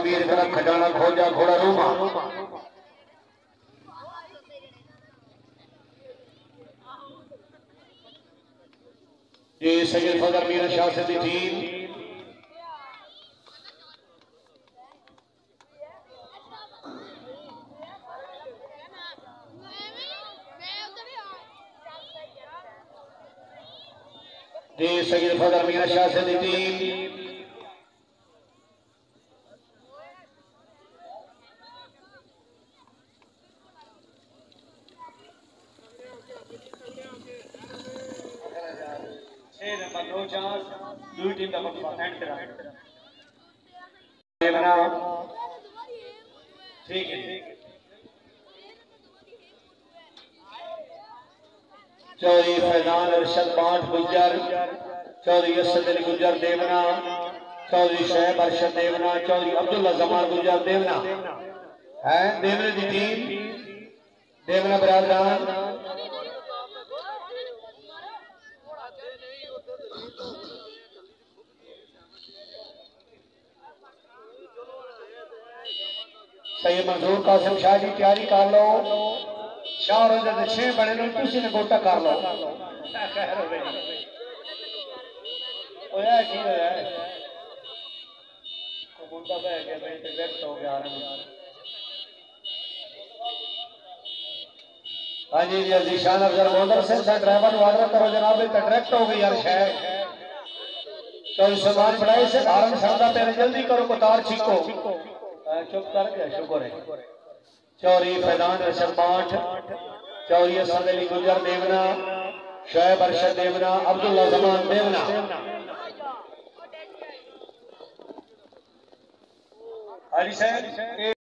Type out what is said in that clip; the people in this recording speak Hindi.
वीर तरफ खजाना खोजा घोड़ा रूमा ये सैयद फजल मीर शाह से टीम ये सैयद फजल मीर शाह से टीम ठीक है चौधरी फैजान अरशद बाठ गुज्जर चौधरी असद अली गुज्जर देवना चौधरी शैब अरशद देवना चौधरी अब्दुल्ला जमान गुज्जर देवना है देवने की टीम देवना बरादरान सही मंजूर कासिम शाह जी तैयारी कर लो शाह रोजा दे 6 बने ने तुसी ने गोटा कर लो खैर हो गई ओया की होया है को मुंडा बह गया मैं डायरेक्ट हो गया हां जी जी जीशान अफजल मोहम्मद से ड्राइवर ऑर्डर करो जनाब ये डायरेक्ट हो गई यार शायद तो सामान बढ़ाए से आराम शानदार पहले जल्दी करो कोतार छीको चुप कर गया शुक्र है चौधरी फैजान अरशद बाठ चौधरी असद अली गुज्जर देवना शैब अरशद देवना अब्दुल्ला जमान देवना हाजी साहब